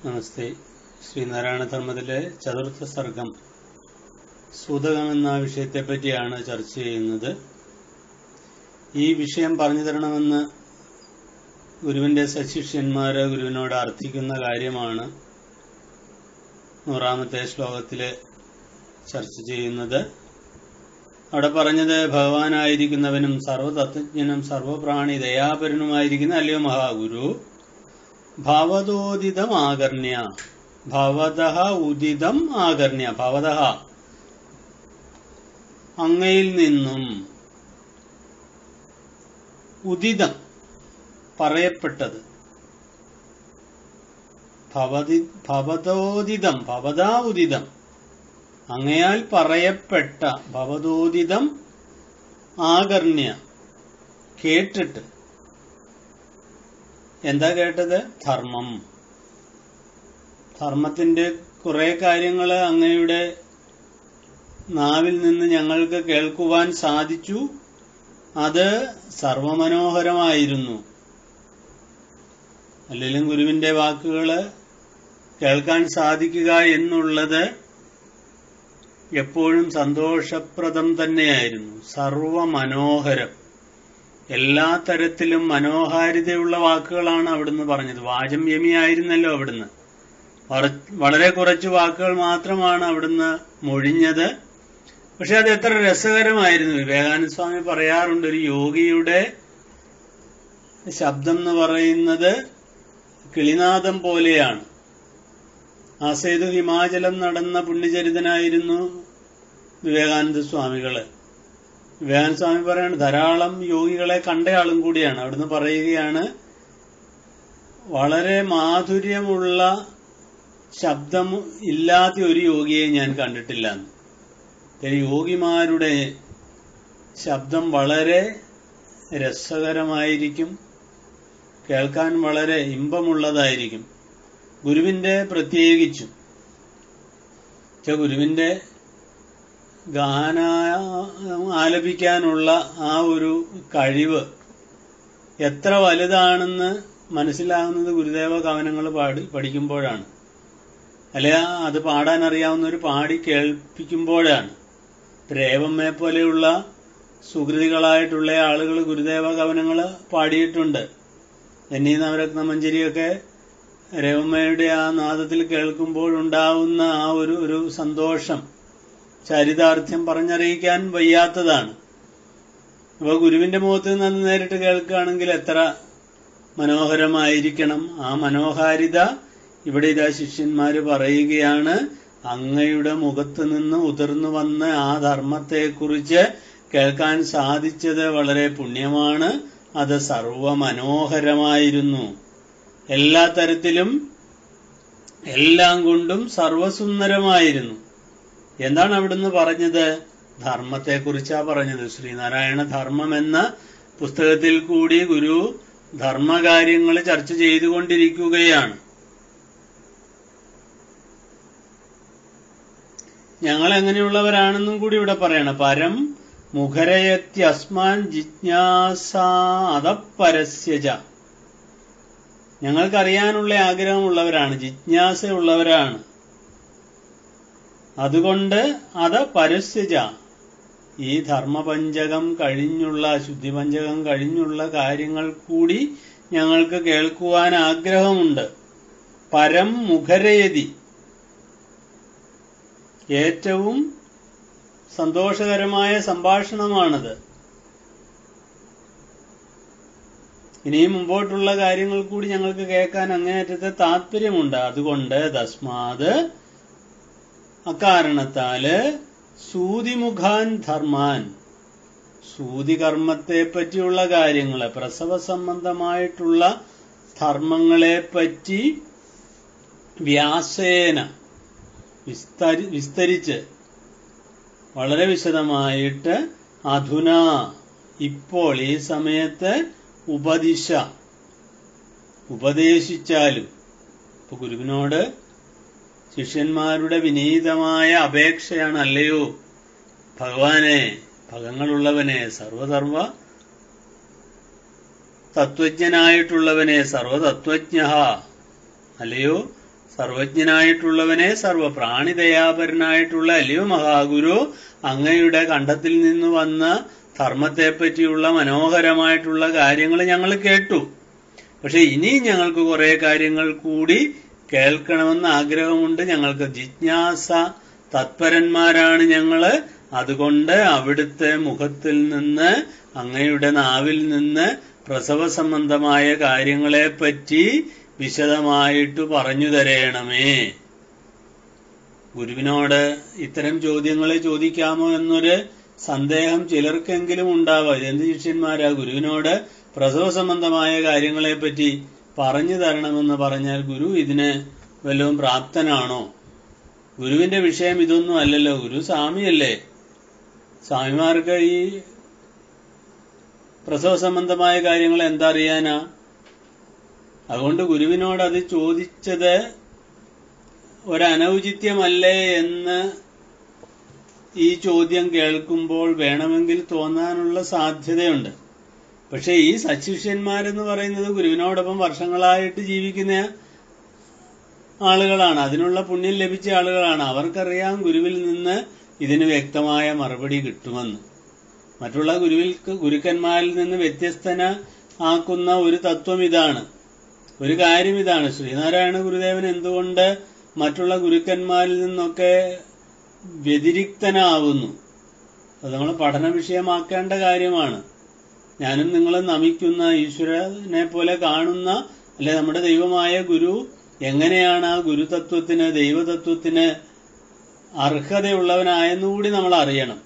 നമസ്തേ. ശ്രീനാരായണ ധർമ്മത്തിലെ ചതുർത്ഥ സർഗം സൂതകം എന്ന വിഷയത്തെപ്പറ്റിയാണ് ചർച്ച ചെയ്യുന്നത്. ഈ വിഷയം പറഞ്ഞു തരണമെന്ന് ഗുരുവിന്റെ സശിഷ്യന്മാര് ഗുരുവിനോട് അർത്ഥിക്കുന്ന കാര്യമാണ് 100-ാമത്തെ ശ്ലോകത്തില് ചർച്ച ചെയ്യുന്നത്. അവിടെ പറഞ്ഞത് ഭഗവാനായിരിക്കുന്നവനും സർവതത്വജ്ഞനും സർവപ്രാണി ദയാപരനുമായിരിക്കുന്ന അല്ലയോ മഹാഗുരു, ഭവതോദിതം ആകർണ്യ, ഭവതഃ ഉദിതം ആകർണ്യ, ഭവതഃ അങ്ങയിൽ നിന്നും, ഉദിതം പറയപ്പെട്ടത്, ഭവതോദിതം, ഭവതാ ഉദിതം അങ്ങയാൽ പറയപ്പെട്ട, ഭവതോദിതം ആകർണ്യ കേട്ടിട്ട്. എന്താ കേട്ടത്? ധർമ്മം. ധർമ്മത്തിന്റെ കുറെ കാര്യങ്ങൾ അങ്ങയുടെ നാവിൽ നിന്ന് ഞങ്ങൾക്ക് കേൾക്കുവാൻ സാധിച്ചു. അത് സർവമനോഹരമായിരുന്നു. അല്ലെങ്കിലും ഗുരുവിന്റെ വാക്കുകള് കേൾക്കാൻ സാധിക്കുക എന്നുള്ളത് എപ്പോഴും സന്തോഷപ്രദം തന്നെയായിരുന്നു. സർവമനോഹരം, എല്ലാ തരത്തിലും മനോഹാരിതയുള്ള വാക്കുകളാണ് അവിടുന്ന് പറഞ്ഞത്. വാചംയമിയായിരുന്നല്ലോ അവിടുന്ന്. വളരെ കുറച്ച് വാക്കുകൾ മാത്രമാണ് അവിടുന്ന് മൊഴിഞ്ഞത്. പക്ഷെ അത് എത്ര രസകരമായിരുന്നു. വിവേകാനന്ദ സ്വാമി പറയാറുണ്ട്, ഒരു യോഗിയുടെ ശബ്ദം എന്ന് പറയുന്നത് കിളിനാദം പോലെയാണ്. ആസേതു ഹിമാചലം നടന്ന പുണ്യചരിതനായിരുന്നു വിവേകാനന്ദ സ്വാമികള്. വിവേകാനന്ദ സ്വാമി പറയാണ്, ധാരാളം യോഗികളെ കണ്ടയാളും കൂടിയാണ്. അവിടുന്ന് പറയുകയാണ്, വളരെ മാധുര്യമുള്ള ശബ്ദം ഇല്ലാത്ത ഒരു യോഗിയെ ഞാൻ കണ്ടിട്ടില്ല. യോഗിമാരുടെ ശബ്ദം വളരെ രസകരമായിരിക്കും, കേൾക്കാൻ വളരെ ഇമ്പമുള്ളതായിരിക്കും. ഗുരുവിന്റെ പ്രത്യേകിച്ചും ഗുരുവിന്റെ ഗാന ആലപിക്കാനുള്ള ആ ഒരു കഴിവ് എത്ര വലുതാണെന്ന് മനസ്സിലാകുന്നത് ഗുരുദേവ കവനങ്ങൾ പഠിക്കുമ്പോഴാണ്. അല്ലെ, അത് പാടാൻ അറിയാവുന്നവർ പാടി കേൾപ്പിക്കുമ്പോഴാണ്. രേവമ്മയെ പോലെയുള്ള സുകൃതികളായിട്ടുള്ള ആളുകൾ ഗുരുദേവ കവനങ്ങൾ പാടിയിട്ടുണ്ട്. എന്നീ നവരത്ന മഞ്ജരിയൊക്കെ രേവമ്മയുടെ ആ നാദത്തിൽ കേൾക്കുമ്പോഴുണ്ടാവുന്ന ആ ഒരു സന്തോഷം ചരിതാർത്ഥ്യം പറഞ്ഞറിയിക്കാൻ വയ്യാത്തതാണ്. അപ്പൊ ഗുരുവിന്റെ മുഖത്ത് നിന്ന് നേരിട്ട് കേൾക്കുകയാണെങ്കിൽ എത്ര മനോഹരമായിരിക്കണം. ആ മനോഹാരിത ഇവിടെ ഇതാ ശിഷ്യന്മാര് പറയുകയാണ്, അങ്ങയുടെ മുഖത്ത് നിന്ന് ഉതിർന്നു വന്ന ആ ധർമ്മത്തെക്കുറിച്ച് കേൾക്കാൻ സാധിച്ചത് വളരെ പുണ്യമാണ്. അത് സർവമനോഹരമായിരുന്നു. എല്ലാ തരത്തിലും എല്ലാം കൊണ്ടും സർവസുന്ദരമായിരുന്നു. എന്താണ് അവിടുന്ന് പറഞ്ഞത്? ധർമ്മത്തെക്കുറിച്ചാ പറഞ്ഞത്. ശ്രീനാരായണ ധർമ്മം എന്ന പുസ്തകത്തിൽ കൂടി ഗുരു ധർമ്മകാര്യങ്ങൾ ചർച്ച ചെയ്തുകൊണ്ടിരിക്കുകയാണ്. ഞങ്ങൾ എങ്ങനെയുള്ളവരാണെന്നും കൂടി ഇവിടെ പറയണം. പരം മുഖരയത്യസ്മാൻ ജിജ്ഞാസാദപരസ്യജ. ഞങ്ങൾക്കറിയാനുള്ള ആഗ്രഹമുള്ളവരാണ്, ജിജ്ഞാസയുള്ളവരാണ്. അതുകൊണ്ട് അത് പരസ്യജ, ഈ ധർമ്മപഞ്ചകം കഴിഞ്ഞുള്ള, ശുദ്ധിപഞ്ചകം കഴിഞ്ഞുള്ള കാര്യങ്ങൾ കൂടി ഞങ്ങൾക്ക് കേൾക്കുവാൻ ആഗ്രഹമുണ്ട്. പരം മുഖരയതി, ഏറ്റവും സന്തോഷകരമായ സംഭാഷണമാണത്. ഇനിയും മുമ്പോട്ടുള്ള കാര്യങ്ങൾ കൂടി ഞങ്ങൾക്ക് കേൾക്കാൻ അങ്ങേയറ്റത്തെ താല്പര്യമുണ്ട്. അതുകൊണ്ട് തസ്മാത്, അക്കാരണത്താല് സൂതിമുഖാൻ ധർമാൻ, സൂതികർമ്മത്തെ പറ്റിയുള്ള കാര്യങ്ങള്, പ്രസവ സംബന്ധമായിട്ടുള്ള ധർമ്മങ്ങളെപ്പറ്റി വ്യാസേന വിസ്തരിച്ച് വളരെ വിശദമായിട്ട് അധുന, ഇപ്പോൾ ഈ സമയത്ത്, ഉപദേശിച്ചാലും. ഇപ്പൊ ഗുരുവിനോട് ശിഷ്യന്മാരുടെ വിനീതമായ അപേക്ഷയാണ്, അല്ലയോ ഭഗവാനെ, ഭഗങ്ങളുള്ളവനെ, സർവധർമ്മ തത്വജ്ഞനായിട്ടുള്ളവനെ, സർവതത്വജ്ഞ, അല്ലയോ സർവജ്ഞനായിട്ടുള്ളവനെ, സർവപ്രാണിദയാപരനായിട്ടുള്ള അല്ലയോ മഹാഗുരു, അങ്ങയുടെ കണ്ഠത്തിൽ നിന്ന് വന്ന ധർമ്മത്തെപ്പറ്റിയുള്ള മനോഹരമായിട്ടുള്ള കാര്യങ്ങൾ ഞങ്ങൾ കേട്ടു. പക്ഷെ ഇനി ഞങ്ങൾക്ക് കുറെ കാര്യങ്ങൾ കൂടി കേൾക്കണമെന്ന് ആഗ്രഹമുണ്ട്. ഞങ്ങൾക്ക് ജിജ്ഞാസ തത്പരന്മാരാണ് ഞങ്ങള്. അതുകൊണ്ട് അവിടുത്തെ മുഖത്തിൽ നിന്ന്, അങ്ങയുടെ നാവിൽ നിന്ന് പ്രസവ സംബന്ധമായ കാര്യങ്ങളെപ്പറ്റി വിശദമായിട്ട് പറഞ്ഞു തരേണമേ. ഗുരുവിനോട് ഇത്തരം ചോദ്യങ്ങൾ ചോദിക്കാമോ എന്നൊരു സന്ദേഹം ചിലർക്കെങ്കിലും ഉണ്ടാവാം. എന്ത് ശിഷ്യന്മാരാ ഗുരുവിനോട് പ്രസവ സംബന്ധമായ കാര്യങ്ങളെപ്പറ്റി പറഞ്ഞു തരണമെന്ന് പറഞ്ഞാൽ ഗുരു ഇതിന് വല്ലതും പ്രാപ്തനാണോ? ഗുരുവിന്റെ വിഷയം ഇതൊന്നും അല്ലല്ലോ. ഗുരു സ്വാമിയല്ലേ. സ്വാമിമാർക്ക് ഈ പ്രസവ സംബന്ധമായ കാര്യങ്ങൾ എന്താ അറിയാനാ? അതുകൊണ്ട് ഗുരുവിനോട് അത് ചോദിച്ചത് ഒരനൗചിത്യമല്ലേ എന്ന് ഈ ചോദ്യം കേൾക്കുമ്പോൾ വേണമെങ്കിൽ തോന്നാനുള്ള സാധ്യതയുണ്ട്. പക്ഷെ ഈ സശിഷ്യന്മാരെന്ന് പറയുന്നത് ഗുരുവിനോടൊപ്പം വർഷങ്ങളായിട്ട് ജീവിക്കുന്ന ആളുകളാണ്. അതിനുള്ള പുണ്യം ലഭിച്ച ആളുകളാണ്. അവർക്കറിയാം ഗുരുവിൽ നിന്ന് ഇതിന് വ്യക്തമായ മറുപടി കിട്ടുമെന്ന്. മറ്റുള്ള ഗുരുക്കന്മാരിൽ നിന്ന് വ്യത്യസ്തനാക്കുന്ന ഒരു തത്വം ഇതാണ്, ഒരു കാര്യം ഇതാണ്. ശ്രീനാരായണ ഗുരുദേവൻ എന്തുകൊണ്ട് മറ്റുള്ള ഗുരുക്കന്മാരിൽ നിന്നൊക്കെ വ്യതിരിക്തനാവുന്നു? അത് നമ്മൾ പഠന വിഷയമാക്കേണ്ട കാര്യമാണ്. ഞാനും നിങ്ങളും നമിക്കുന്ന ഈശ്വരനെ പോലെ കാണുന്ന, അല്ലെ നമ്മുടെ ദൈവമായ ഗുരു എങ്ങനെയാണ് ആ ഗുരുതത്വത്തിന്, ദൈവതത്വത്തിന് അർഹതയുള്ളവനായെന്നുകൂടി നമ്മൾ അറിയണം.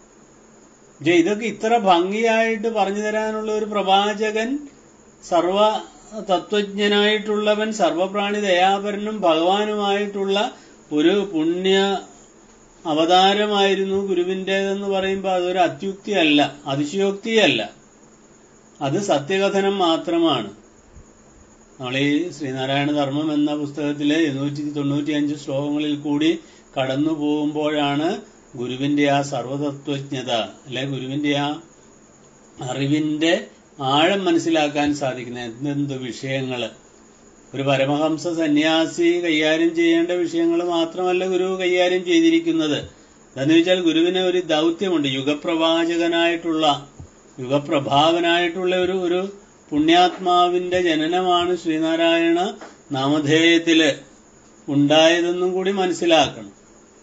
ഇതൊക്കെ ഇത്ര ഭംഗിയായിട്ട് പറഞ്ഞു തരാനുള്ള ഒരു പ്രവാചകൻ, സർവ തത്വജ്ഞനായിട്ടുള്ളവൻ, സർവപ്രാണി ദയാപരനും ഭഗവാനുമായിട്ടുള്ള ഒരു പുണ്യ അവതാരമായിരുന്നു ഗുരുവിൻ്റെതെന്ന് പറയുമ്പോൾ അതൊരു അത്യുക്തിയല്ല, അതിശയോക്തിയല്ല. അത് സത്യകഥനം മാത്രമാണ്. നമ്മൾ ഈ ശ്രീനാരായണ ധർമ്മം എന്ന പുസ്തകത്തിലെ 295 ശ്ലോകങ്ങളിൽ കൂടി കടന്നു പോകുമ്പോഴാണ് ഗുരുവിന്റെ ആ സർവതത്വജ്ഞത, അല്ലെ ഗുരുവിന്റെ ആ അറിവിന്റെ ആഴം മനസ്സിലാക്കാൻ സാധിക്കുന്നത്. എന്തെന്ത് വിഷയങ്ങള് ഒരു പരമഹംസ സന്യാസി കൈകാര്യം ചെയ്യേണ്ട വിഷയങ്ങൾ മാത്രമല്ല ഗുരു കൈകാര്യം ചെയ്തിരിക്കുന്നത്. എന്താന്ന് വെച്ചാൽ ഗുരുവിന് ഒരു ദൗത്യമുണ്ട്. യുഗപ്രവാചകനായിട്ടുള്ള, യുഗപ്രഭാവനായിട്ടുള്ള ഒരു പുണ്യാത്മാവിന്റെ ജനനമാണ് ശ്രീനാരായണ നാമധേയത്തില് ഉണ്ടായതെന്നും കൂടി മനസ്സിലാക്കണം.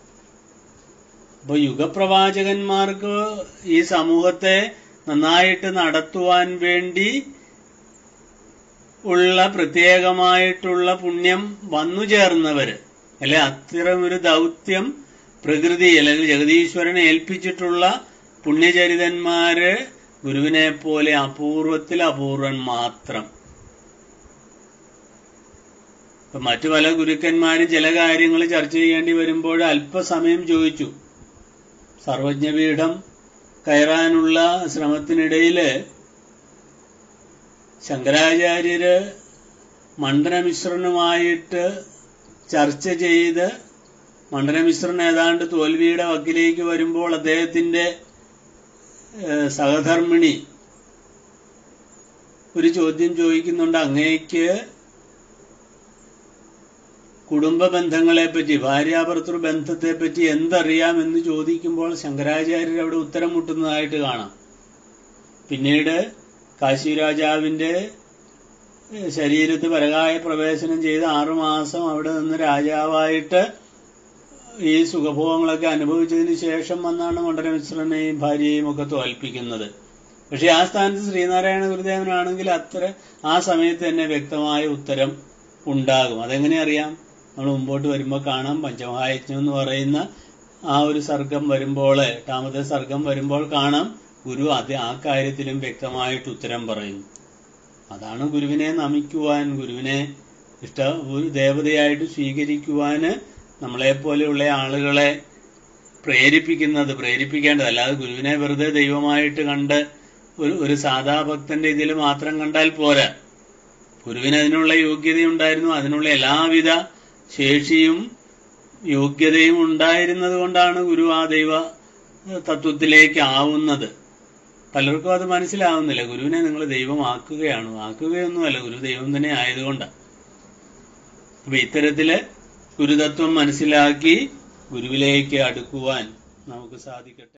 അപ്പൊ യുഗപ്രവാചകന്മാർക്ക് ഈ സമൂഹത്തെ നന്നായിട്ട് നടത്തുവാൻ വേണ്ടി ഉള്ള പ്രത്യേകമായിട്ടുള്ള പുണ്യം വന്നു ചേർന്നവര്, അല്ലെ അത്തരമൊരു ദൗത്യം പ്രകൃതി അല്ലെങ്കിൽ ജഗതീശ്വരനെ ഏൽപ്പിച്ചിട്ടുള്ള പുണ്യചരിതന്മാര് ഗുരുവിനെ പോലെ അപൂർവത്തിൽ അപൂർവൻ മാത്രം. ഇപ്പൊ മറ്റു പല ഗുരുക്കന്മാരും ചില കാര്യങ്ങൾ ചർച്ച ചെയ്യേണ്ടി വരുമ്പോൾ അല്പസമയം ചോദിച്ചു. സർവജ്ഞപീഠം കയറാനുള്ള ശ്രമത്തിനിടയില് ശങ്കരാചാര്യര് മണ്ഡനമിശ്രനുമായിട്ട് ചർച്ച ചെയ്ത് മണ്ഡനമിശ്രൻ ഏതാണ്ട് തോൽവിയുടെ വക്കിലേക്ക് വരുമ്പോൾ അദ്ദേഹത്തിന്റെ സഹധർമ്മിണി ഒരു ചോദ്യം ചോദിക്കുന്നുണ്ട്. അങ്ങേക്ക് കുടുംബ ബന്ധങ്ങളെപ്പറ്റി, ഭാര്യാഭർത്തൃ ബന്ധത്തെപ്പറ്റി എന്തറിയാമെന്ന് ചോദിക്കുമ്പോൾ ശങ്കരാചാര്യർ അവിടെ ഉത്തരം മുട്ടുന്നതായിട്ട് കാണാം. പിന്നീട് കാശി രാജാവിന്റെ ശരീരത്ത് പരകായ പ്രവേശനം ചെയ്ത് 6 മാസം അവിടെ നിന്ന് രാജാവായിട്ട് ഈ സുഖഭോഗങ്ങളൊക്കെ അനുഭവിച്ചതിന് ശേഷം വന്നാണ് മണ്ഡനമിശ്രനെയും ഭാര്യയെയും ഒക്കെ തോൽപ്പിക്കുന്നത്. പക്ഷെ ആ സ്ഥാനത്ത് ശ്രീനാരായണ ഗുരുദേവനാണെങ്കിൽ ആ സമയത്ത് തന്നെ വ്യക്തമായ ഉത്തരം ഉണ്ടാകും. അതെങ്ങനെ അറിയാം? നമ്മൾ മുമ്പോട്ട് വരുമ്പോൾ കാണാം. പഞ്ചമഹായജ്ഞം എന്ന് പറയുന്ന ആ ഒരു സർഗം വരുമ്പോൾ, 8ാമത്തെ സർഗം വരുമ്പോൾ കാണാം ഗുരു ആ കാര്യത്തിലും വ്യക്തമായിട്ട് ഉത്തരം പറയുന്നു. അതാണ് ഗുരുവിനെ നമിക്കുവാൻ, ഗുരുവിനെ ദേവതയായിട്ട് സ്വീകരിക്കുവാന് നമ്മളെപ്പോലെയുള്ള ആളുകളെ പ്രേരിപ്പിക്കേണ്ടത്. അല്ലാതെ ഗുരുവിനെ വെറുതെ ദൈവമായിട്ട് കണ്ട് ഒരു സാധാ ഭക്തന്റെ ഇതിൽ മാത്രം കണ്ടാൽ പോരാ. ഗുരുവിന് അതിനുള്ള യോഗ്യതയുണ്ടായിരുന്നു. അതിനുള്ള എല്ലാവിധ ശേഷിയും യോഗ്യതയും ഉണ്ടായിരുന്നത് കൊണ്ടാണ് ഗുരു ആ ദൈവ തത്വത്തിലേക്ക് ആവുന്നത്. പലർക്കും അത് മനസ്സിലാവുന്നില്ല. ഗുരുവിനെ നിങ്ങൾ ദൈവമാക്കുകയാണ്. ആക്കുകയൊന്നുമല്ല, ഗുരു ദൈവം തന്നെ ആയതുകൊണ്ടാണ്. അപ്പൊ ഇത്തരത്തില് ഗുരുതത്വം മനസ്സിലാക്കി ഗുരുവിലേക്ക് അടുക്കുവാൻ നമുക്ക് സാധിക്കട്ടെ.